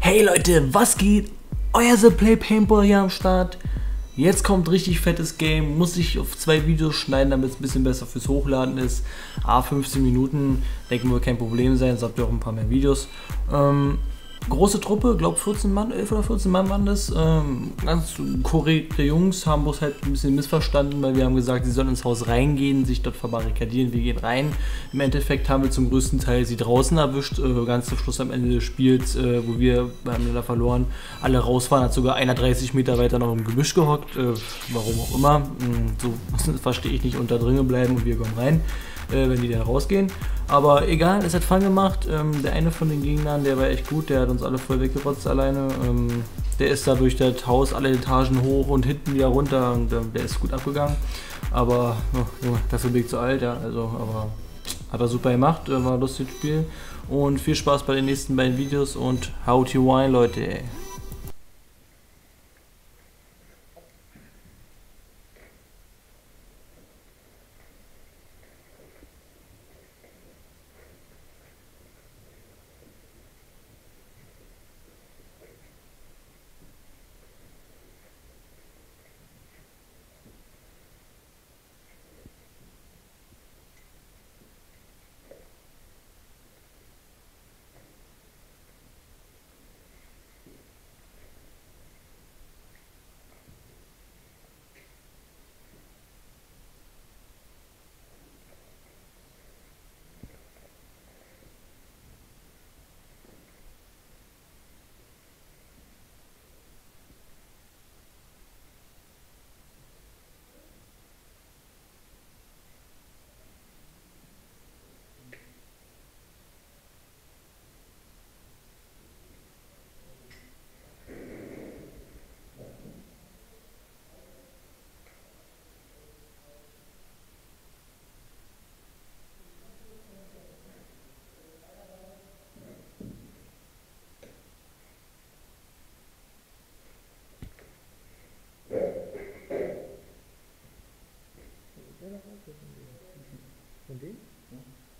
Hey Leute, was geht? Euer The Play Paintball hier am Start. Jetzt kommt richtig fettes Game. Muss ich auf 2 Videos schneiden, damit es ein bisschen besser fürs Hochladen ist. 15 Minuten, denken wir, kein Problem sein. Sonst habt ihr auch ein paar mehr Videos. Große Truppe, glaube 14 Mann, 11 oder 14 Mann waren das. Ganz korrekte Jungs, haben bloß halt ein bisschen missverstanden, weil wir haben gesagt, sie sollen ins Haus reingehen, sich dort verbarrikadieren, wir gehen rein. Im Endeffekt haben wir zum größten Teil sie draußen erwischt, ganz zum Schluss am Ende des Spiels, wo wir haben leider verloren, alle raus waren, hat sogar einer 30 Meter weiter noch im Gebüsch gehockt, warum auch immer, so verstehe ich nicht, unter drinne bleiben und wir kommen rein. Wenn die da rausgehen. Aber egal, es hat Fun gemacht. Der eine von den Gegnern, der war echt gut, der hat uns alle voll weggerotzt alleine. Der ist da durch das Haus alle Etagen hoch und hinten wieder runter und der ist gut abgegangen. Aber Junge, dafür bin ich zu alt, ja. Also, aber hat er super gemacht, war ein lustiges Spiel. Und viel Spaß bei den nächsten beiden Videos und how to wine, Leute. Von dem? Ja.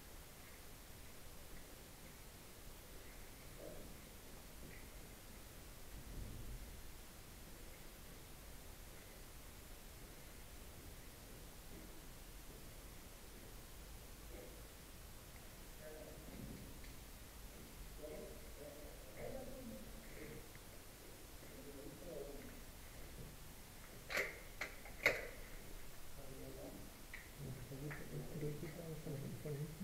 Von hinten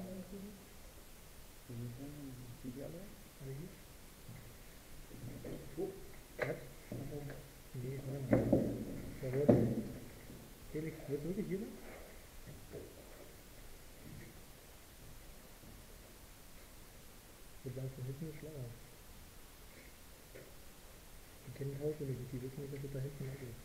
sind die alle? Alle hier? Wo? Was? Nee, nein. Da wird Felix, wird wirklich jeder? Ich würde sagen, von hinten ist schlauer. Die kennen das Haus nicht, die wissen nicht, dass es da hinten ist.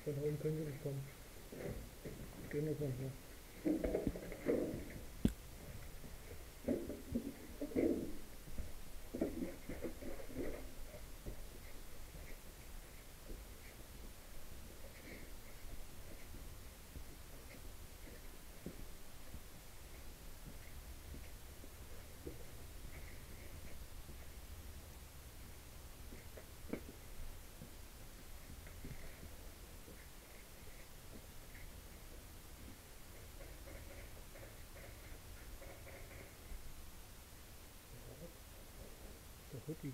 Von da oben können sie nicht kommen. Gehen wir noch. Der Hütti.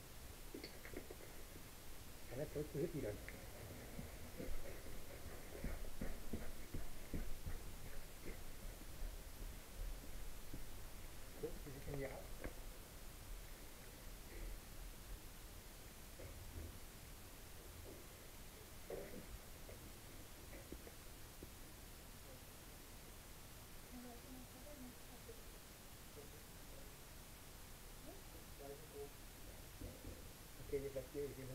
Ja, das sollst du Hütti dann. Guck, die sichern hier ab. Okay, jetzt lass dir gehen.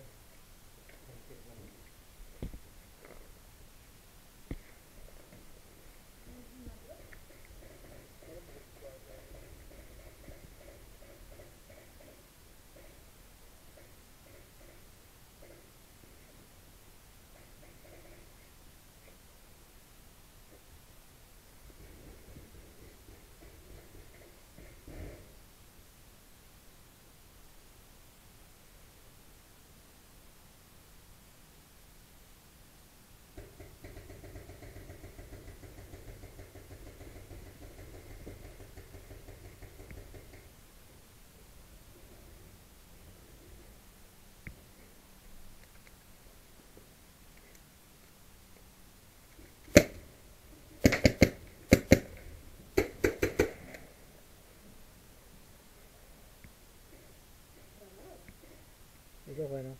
Ist auch einer.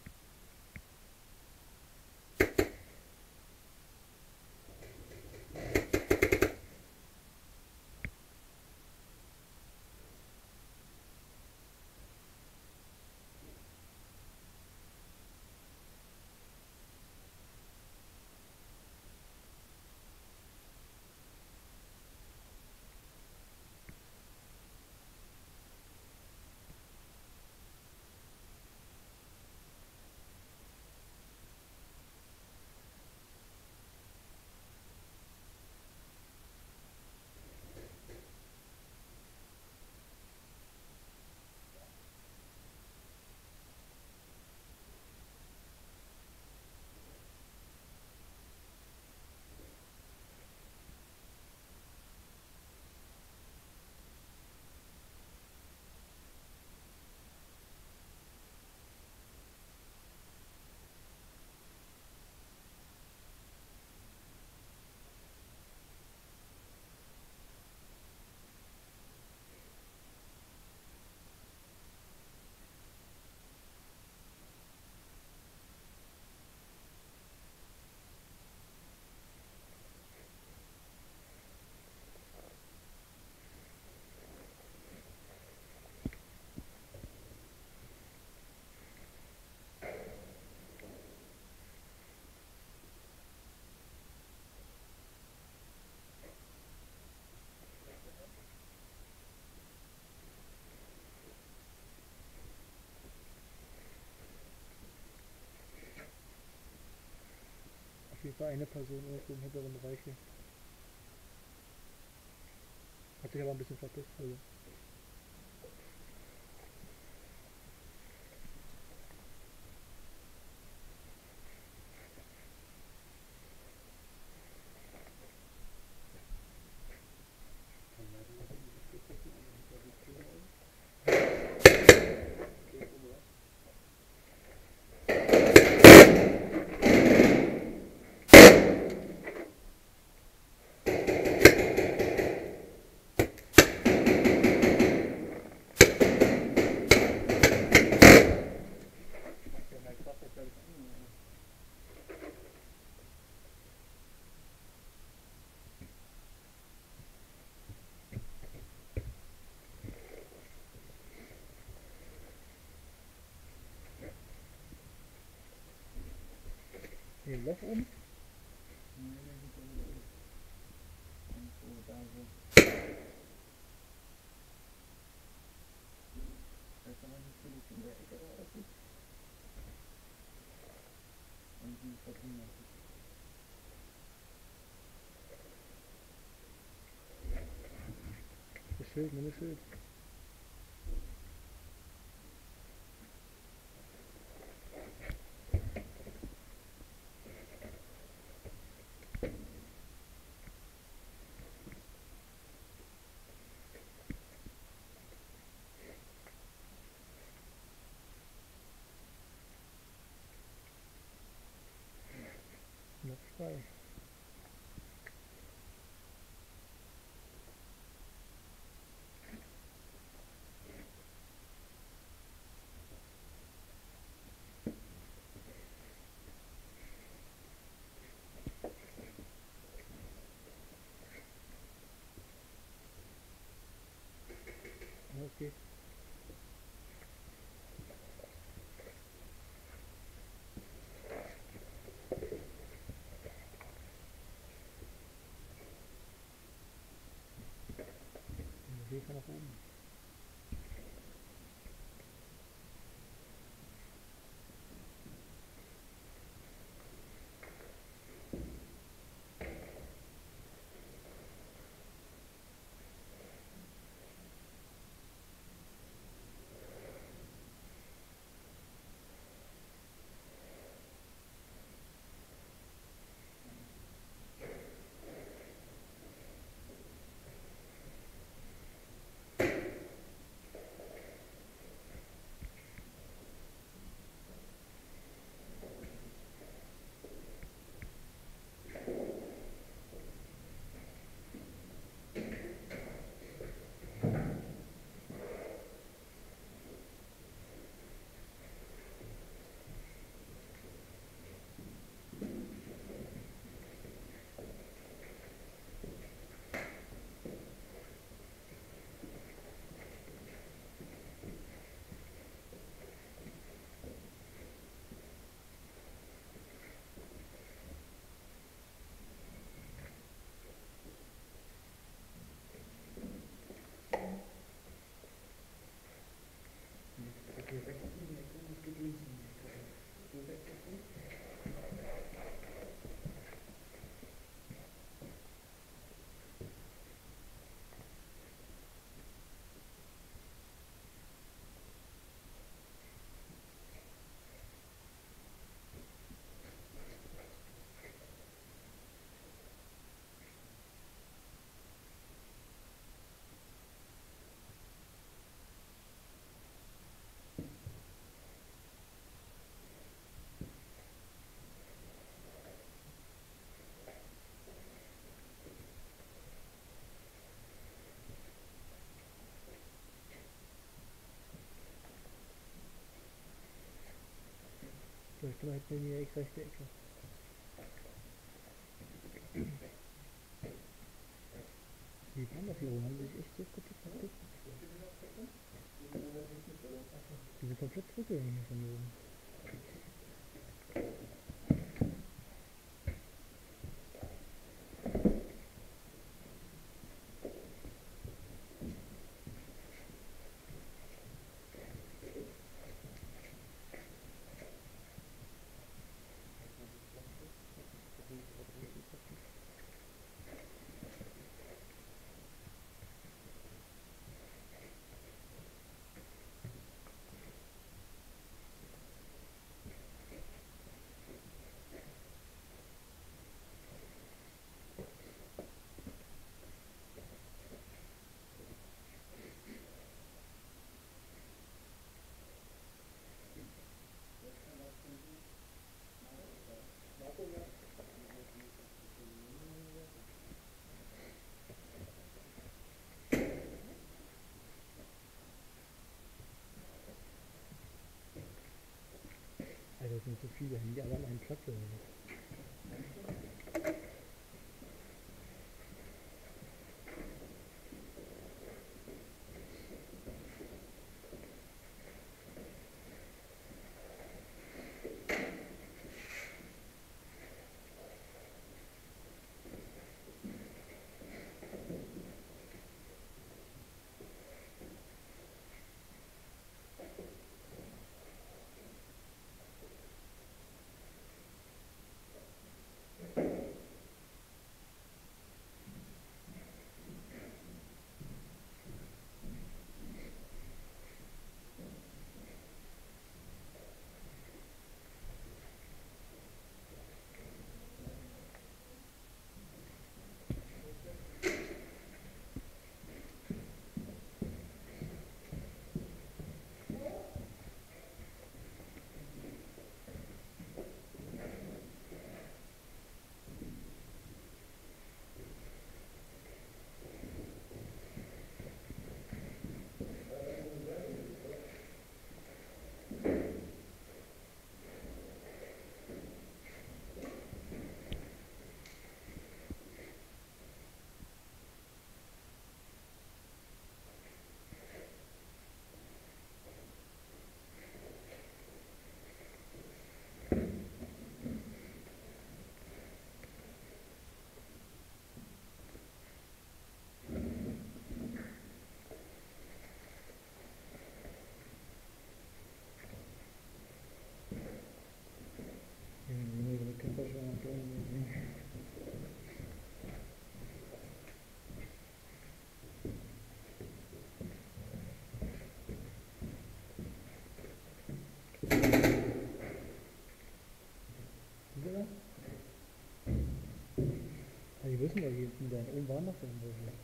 Auf jeden Fall eine Person irgendwo im hinteren Bereich hier. Hat sich aber ein bisschen verpisst. Also. Hier ein Loch oben. Das Schild, nimm das Schild. Noch frei. Okay. Und der Weg nach oben. Vielleicht bleibt bei mir echt rechte Ecke. Wie waren das hier oben? Haben die sich echt so kaputt gemacht? Die sind komplett zurückgegangen hier von hier oben. Alter, das sind so viele, haben die alle an einem Platz oder was? wissen wir hier hinten, da oben waren noch irgendwelche.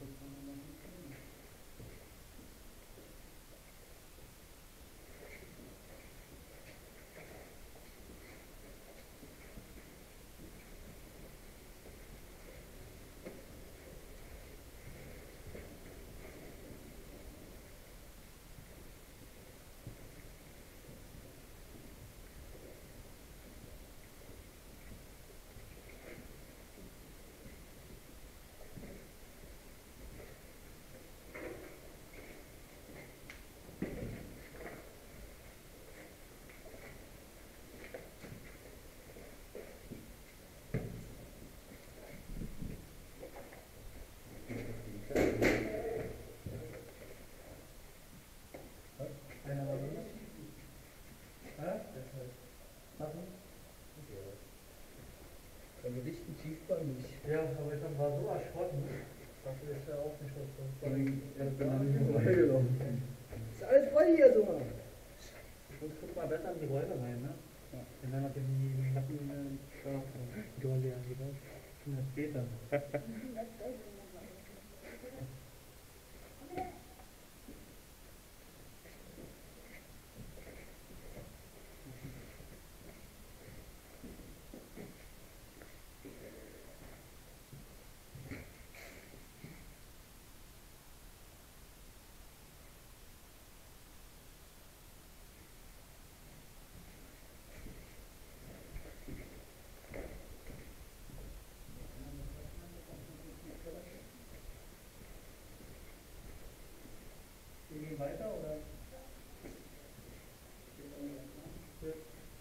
Also richten Tiefball nicht. Ja, aber ich war so erschrocken. Dafür ist er auch nicht so. Ist alles voll hier so. Und guck mal besser in die Räume rein, ne? Ja. Und dann hat er die Matten die Rolle angebaut. Und das geht dann. Wir gehen weiter, oder? Ja.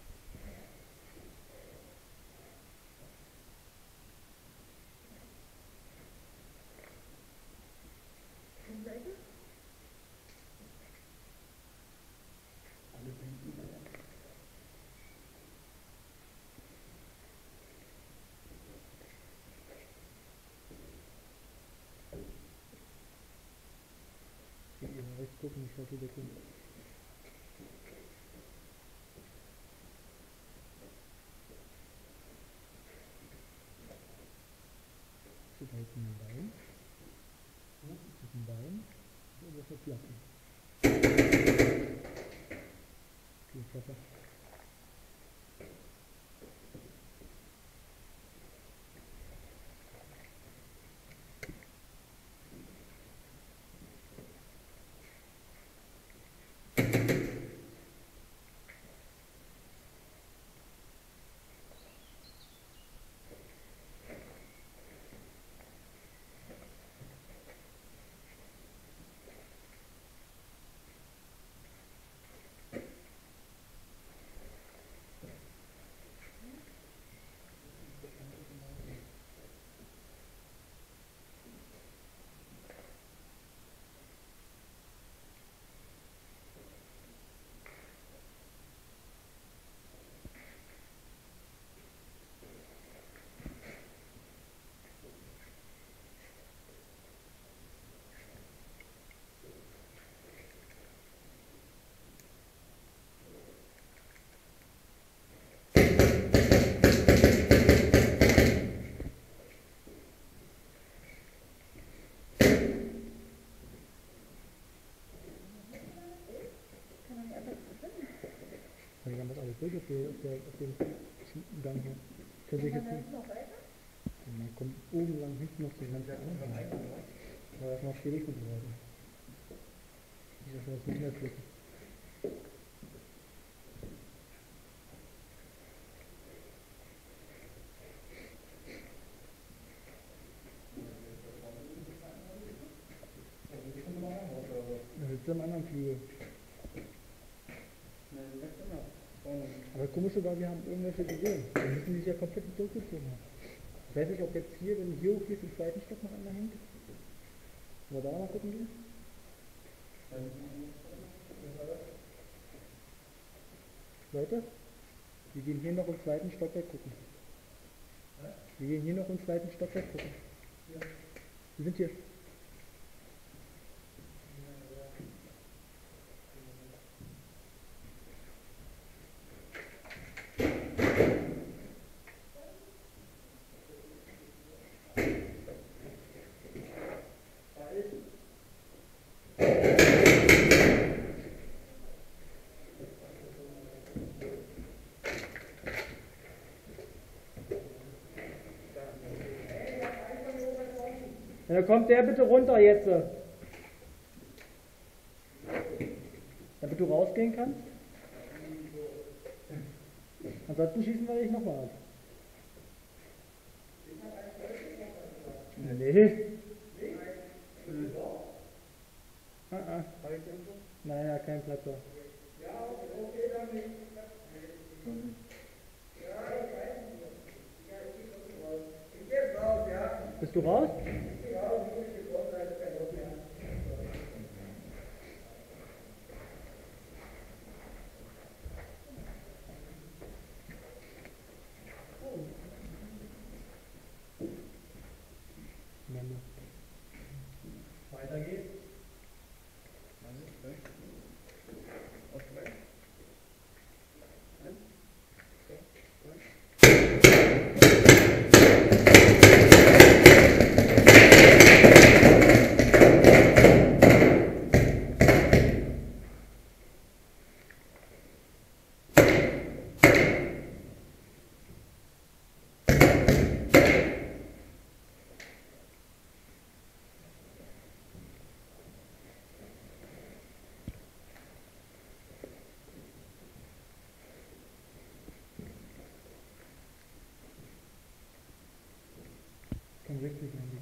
Rechts gucken, ich wollte wieder gucken. Da hinten ein Bein. Das ist ein Bein. Und das ist eine Platte. Okay, Pfeffer. Wir haben das alles durch auf dem Gang hier. Können Sie jetzt nicht. Man kommt oben lang hinten noch die ganze Anlage. Aber das ist noch schwierig geworden. Ich sag schon, das nicht mehr flicken. Da sitzt er am anderen Flügel. Aber komisch sogar, wir haben irgendwelche gesehen. Wir müssen sich ja komplett durchgezogen haben. Ich weiß nicht, ob jetzt hier, wenn hier hoch ist, im zweiten Stock noch einer hängt. Wollen wir da mal gucken gehen? Leute, wir gehen hier noch im zweiten Stockwerk gucken. Wir gehen hier noch im zweiten Stockwerk gucken. Wir sind hier. Ja, dann kommt der bitte runter jetzt. Damit du rausgehen kannst. Ansonsten schießen wir dich nochmal ab. Nee. Nein, ja, kein Platz da. Bist du raus? Weiter geht's. Komm richtig eigentlich.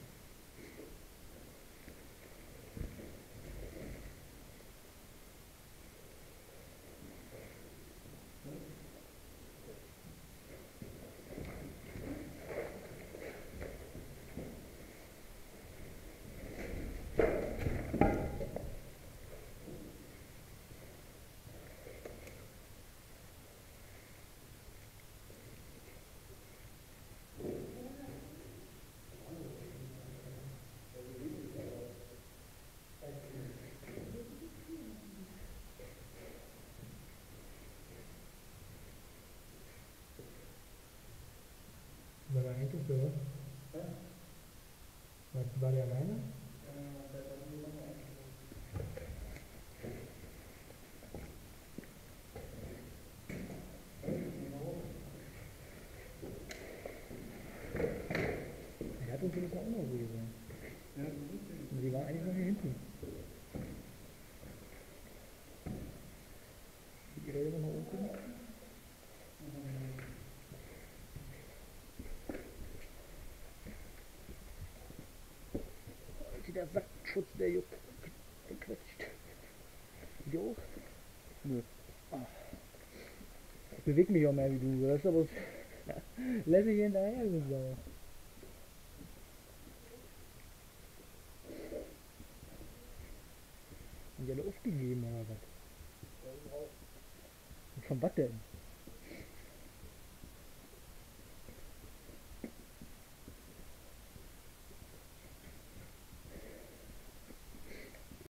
War der eigentlich oder was? War der alleine? Er hat uns das auch noch so gesagt. Und die waren eigentlich noch hier hinten. Die Räder noch oben gucken. Der Sackschutz, der juckt. Der quetscht. Die auch? Nö. Ich bewege mich auch mehr wie du. Das ist aber lässig hinterher, so Sau. Haben die alle aufgegeben oder was? Und von was denn?